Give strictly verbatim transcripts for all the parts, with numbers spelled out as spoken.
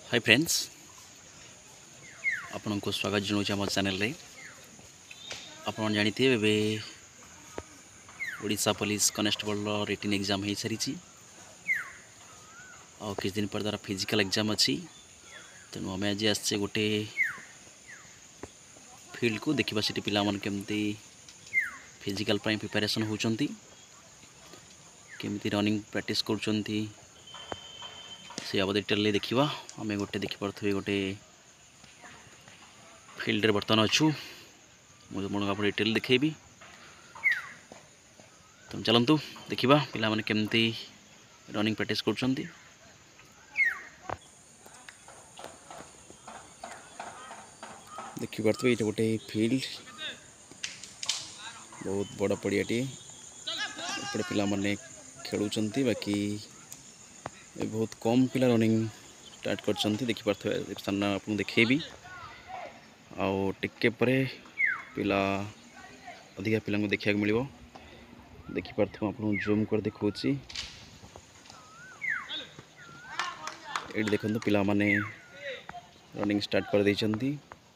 Hi friends, आपन को स्वागत जनाऊँ आम चैनल रे। आपन जानते हैं Odisha police constable written exam हो सारी और किस दिन पर तार फिजिकल एग्जाम अच्छी। तेणु आम आज आसचे गोटे फील्ड को देखा से पिला केमती फिजिकल प्रिपरेशन होती केमती रनिंग प्रैक्टिस कर से अब डिटेल देखा। आम गोटे देखिपे गोटे फील्ड रे बर्तमान अच्छु मुझे आप डिटेल देखेबी। तुम चलतु देखा पिला माने केमती रनिंग प्रैक्टिस कर। देखिए ये गोटे फील्ड बहुत बड़ पड़ियाटी एपटे पिला माने खेलुचंती बाकी बहुत कम पिला रनिंग स्टार्ट कर देखिपे सामना आपको देखेबी आउ टिके परे पिला अधिका पिला देखा मिल देखिपे आप जूम कर देखा ये देखो पिला माने रनिंग स्टार्ट कर देइचंती।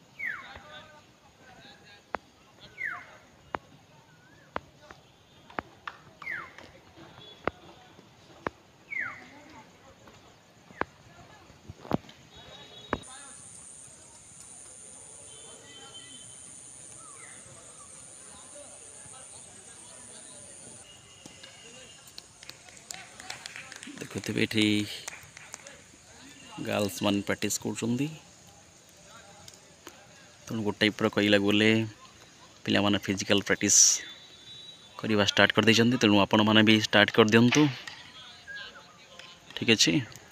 देखुते ये गर्ल्स मान प्रैक्टिस कर तेणु गोटे टाइप कहला गले पिला माने फिजिकल प्रैक्टिस करवा स्टार्ट कर देइचंती। तेणु आपण माने भी स्टार्ट कर दियंतु। ठीक अच्छे।